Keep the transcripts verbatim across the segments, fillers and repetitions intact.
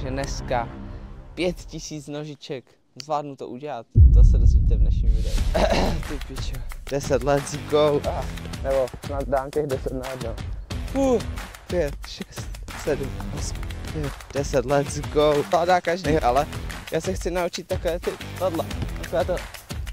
Takže dneska pět tisíc nožiček, zvládnu to udělat, to se dozvíte v dnešním videu. Ty pičo, deset, let's go. Ah, nebo snad dám těch deset na jedno. Uh, pět, šest, sedm, osm, devět, deset, let's go. To dá každý, ale já se chci naučit takové ty, tohle, takové to.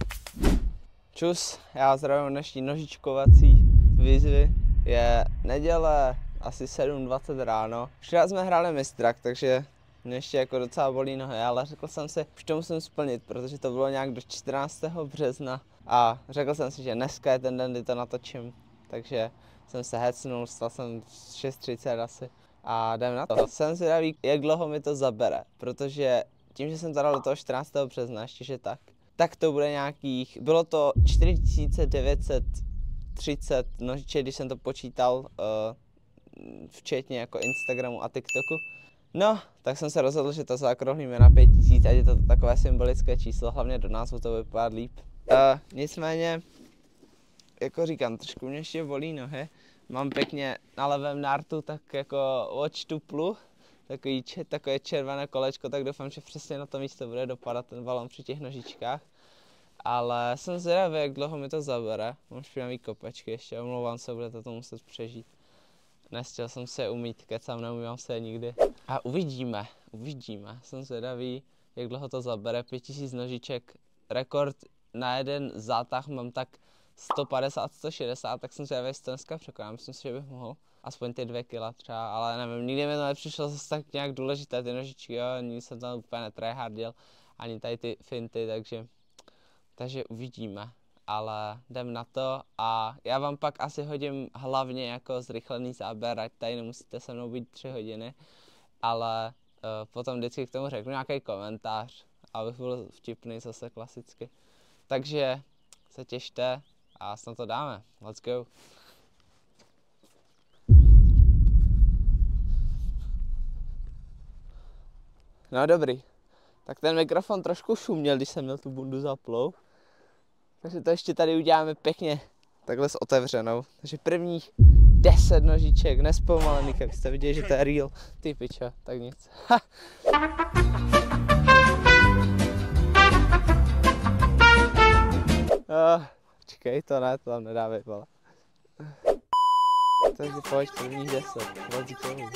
Čus, já zdravím dnešní nožičkovací výzvy. Je neděle, asi sedm dvacet ráno. Včera jsme hráli mistrak, takže mě ještě jako docela bolí nohy, ale řekl jsem si, už to musím splnit, protože to bylo nějak do čtrnáctého března a řekl jsem si, že dneska je ten den, kdy to natočím. Takže jsem se hecnul, stal jsem šest třicet asi a jdem na to. Jsem zvědavý, jak dlouho mi to zabere, protože tím, že jsem to dal do toho čtrnáctého března, ještě že tak, tak to bude nějakých, bylo to čtyři tisíce devět set třicet nožiček, když jsem to počítal, uh, včetně jako Instagramu a TikToku. No, tak jsem se rozhodl, že to zaokrouhlíme na pět tisíc, ať je to takové symbolické číslo, hlavně do názvu to vypadá líp. Uh, nicméně, jako říkám, trošku mě ještě bolí nohy. Mám pěkně na levém nártu tak jako watch tuplu, takový, takové červené kolečko, tak doufám, že přesně na to místo bude dopadat ten balon při těch nožičkách. Ale jsem zvědavý, jak dlouho mi to zabere. Mám špinavý kopečky ještě, omlouvám se, budete to muset přežít. Nechtěl jsem se je umít, kecám, neumívám se je nikdy. A uvidíme, uvidíme. Jsem zvědavý, jak dlouho to zabere. pět tisíc nožiček, rekord na jeden zátah mám tak sto padesát, sto šedesát, tak jsem zvědavý, jestli to dneska překonám. Myslím si, že bych mohl. Aspoň ty dvě kila třeba, ale nevím, nikdy mi to nepřišlo zase tak nějak důležité, ty nožičky, jo, nikdy jsem tam úplně netryhardil, ani tady ty finty, takže, takže uvidíme. Ale jdem na to a já vám pak asi hodím hlavně jako zrychlený záběr, ať tady nemusíte se mnou být tři hodiny, ale uh, potom vždycky k tomu řeknu nějaký komentář, abych byl vtipný zase klasicky. Takže se těšte a snad to dáme. Let's go. No dobrý, tak ten mikrofon trošku šuměl, když jsem měl tu bundu zaplou. Takže to ještě tady uděláme pěkně takhle s otevřenou. Takže prvních deset nožiček, nespomalených, jak jste viděli, že to je real. Ty pičo, tak nic. Ha. Oh, čekej, to ne, to tam nedávej, vole. Takže pojď, prvních deset, let's go.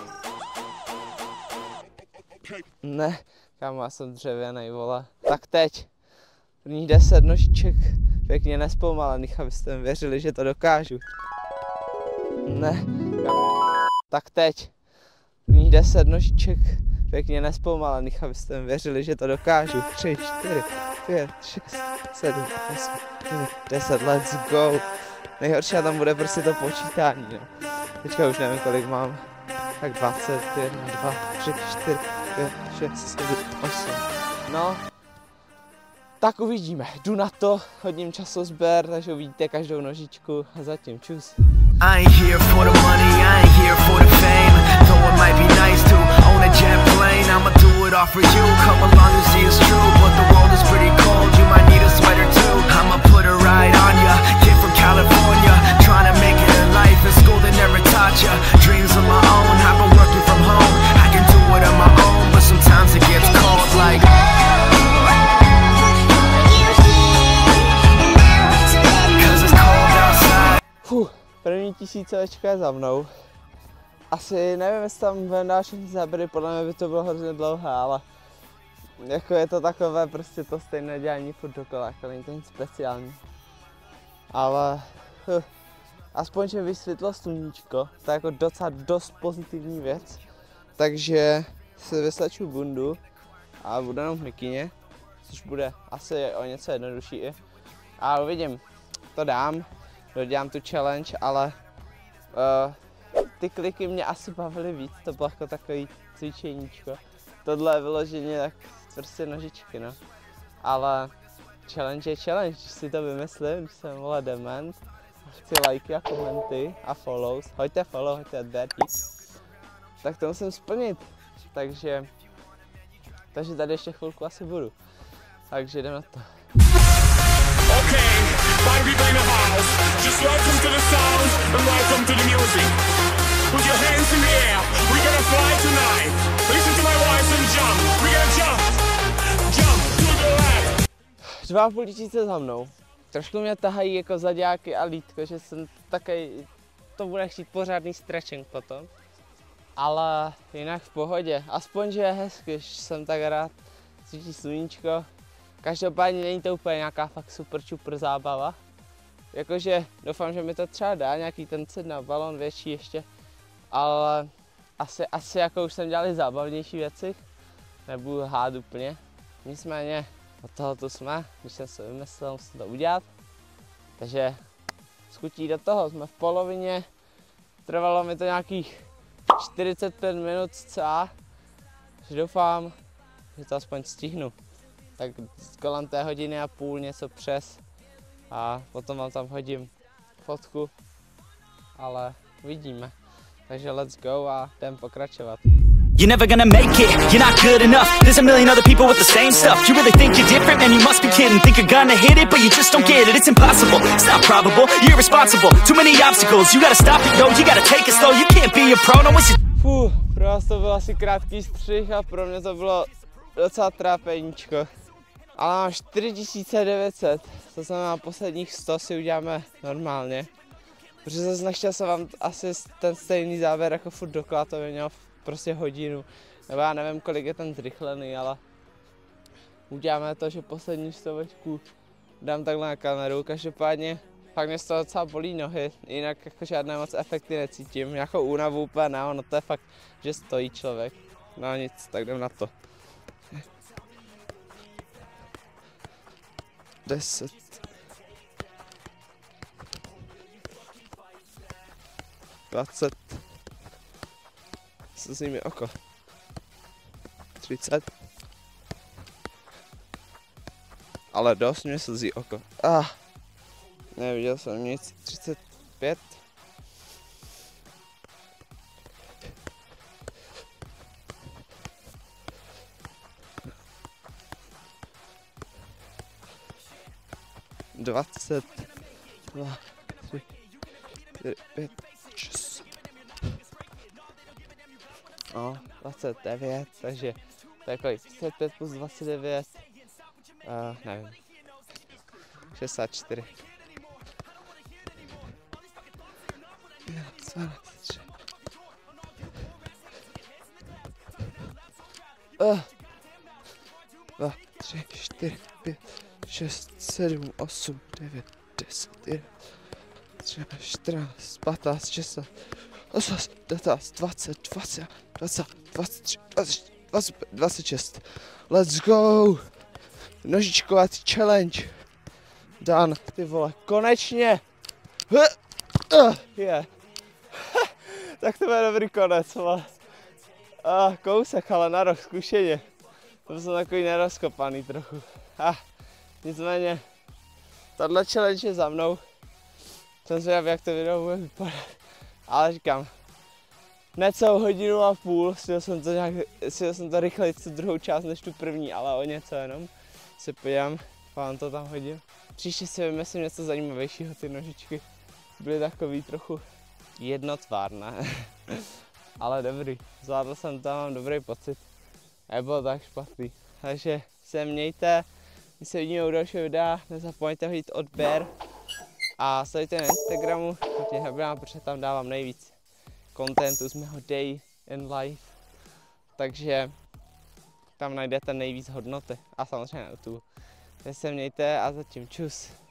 Ne, kámo, já jsem dřevěnej, vole. Tak teď. Prvních deset nožiček, pěkně nespomalených, abyste mi věřili, že to dokážu. Ne, tak teď. Prvních deset nožiček, pěkně nespomalených, abyste mi věřili, že to dokážu. tři, čtyři, pět, šest, sedm, osm, devět, deset, let's go. Nejhorší tam bude prostě to počítání, no. Teďka už nevím, kolik mám. Tak dvacet, jedna, dva, tři, čtyři, pět, šest, sedm, osm. No. Tak uvidíme, jdu na to, hodím časozběr, takže uvidíte každou nožičku a zatím čus. I ain't here for the money, I ain't here for the fame. Though it might be nice to own a jet plane, I'ma do it all for you, come along and see it's true. But the world is pretty cold, you might need a sweater too. I'ma put a ride on ya, kid from California, trying to make it in life in school they never taught ya. Dreams of my own, I've been working from home. I can do it on my own, but sometimes it gets cold like Fuh, první tisícovečka je za mnou. Asi nevím, jestli tam budeme dát všechny záběry, podle mě by to bylo hrozně dlouhé, ale jako je to takové prostě to stejné dělání furt dokola, jako není to nic speciální. Ale huh, aspoň, že vysvětlo sluníčko, to je jako docela dost pozitivní věc. Takže si vysleču bundu a budu jenom v mikině, což bude asi o něco jednodušší. A uvidím, to dám. Dodělám tu challenge, ale uh, ty kliky mě asi bavily víc, to bylo jako takový cvičeníčko. Tohle je vyloženě tak prostě nožičky, no. Ale challenge je challenge, když si to vymyslím, když jsem vole dement. Chci lajky a komenty a follows, hoďte follow, hoďte odběrky. Tak to musím splnit, takže, takže tady ještě chvilku asi budu. Takže jdem na to. Party people in the house, just welcome to the sound and welcome to the music. Put your hands in the air, we're gonna fly tonight. Listen to my voice dva a půl tisíce za mnou. Trošku mě tahají jako zaďáky a lítko, že jsem takový, to bude chtít pořádný stretching potom. Ale jinak v pohodě, aspoň že je hezky, že jsem tak rád, svítí sluníčko. Každopádně není to úplně nějaká fakt super čupr zábava. Jakože doufám, že mi to třeba dá nějaký ten cit na balon větší ještě. Ale asi, asi jako už jsem dělal zábavnější věci, nebudu lhát úplně. Nicméně od toho tu jsme, když jsem se vymyslel, musím to udělat. Takže skutí do toho, jsme v polovině, trvalo mi to nějakých čtyřicet pět minut cca, že doufám, že to aspoň stihnu. Tak kolem té hodiny a půl něco přes a potom vám tam hodím fotku, ale uvidíme. Takže let's go a jdem pokračovat. You're never gonna make it, you're not good enough. There's a million other people with the same stuff. You really think you're different, man, you must be kidding. Think you're gonna hit it, but you just don't get it. It's impossible, it's not probable, you're irresponsible. Too many obstacles, you gotta stop it, yo. You gotta take it slow, you can't be a pro, no it's just... Fuh, pro vás to byl asi krátký střih a pro mě to bylo docela trápeníčko. Ale mám čtyři tisíce devět set, to znamená posledních sto si uděláme normálně. Protože zase nechtěl jsem vám asi ten stejný závěr jako furt dokola, to by mělo prostě hodinu. Nebo já nevím, kolik je ten zrychlený, ale uděláme to, že poslední stovečku dám takhle na kameru. Každopádně fakt mě z toho docela bolí nohy, jinak jako žádné moc efekty necítím. Jako únavu úplně ne, ono to je fakt, že stojí člověk. No nic, tak jdem na to. deset. dvacet. Slzí mi oko. třicet. Ale dost mě slzí oko. Ah. Neviděl jsem nic. třicet pět. dvacet dva, tři, čtyři, pět, šest. No, dvacet devět, takže to je kolik? třicet pět plus dvacet devět, uh, nevím, šedesát čtyři. Uh, dva, tři, čtyři, pět, šest, sedm, osm, devět, deset, jedenáct, třináct, čtrnáct, patnáct, šestnáct, osmnáct, devatenáct, dvacet, dvacet, dvacet, dvacet tři, dvacet, dvacet pět, dvacet šest. Let's go! Nožičkovací challenge. Dan, ty vole, konečně! Je. Yeah. Tak to bude dobrý konec, ale... Ah, kousek, ale na rok zkušeně. To jsem takový nerozkopaný trochu. Ah. Nicméně, tahle challenge je za mnou. Jsem zvědavý, jak to video bude vypadat. Ale říkám, necelou hodinu a půl, stihl jsem to nějak, stihl jsem to rychleji tu druhou část než tu první, ale o něco jenom. Se podívám, vám to tam hodím. Příště si vymyslím něco zajímavějšího, ty nožičky byly takový trochu jednotvárné. Ale dobrý, zvládl jsem to, mám dobrý pocit. Nebylo tak špatný. Takže se mějte. My se vidíme u dalšího videa, nezapomeňte hodit odběr a sledujte na Instagramu, protože nebrám, protože tam dávám nejvíc contentu z mého day in life, takže tam najdete nejvíc hodnoty a samozřejmě na YouTube. Takže se mějte a zatím čus.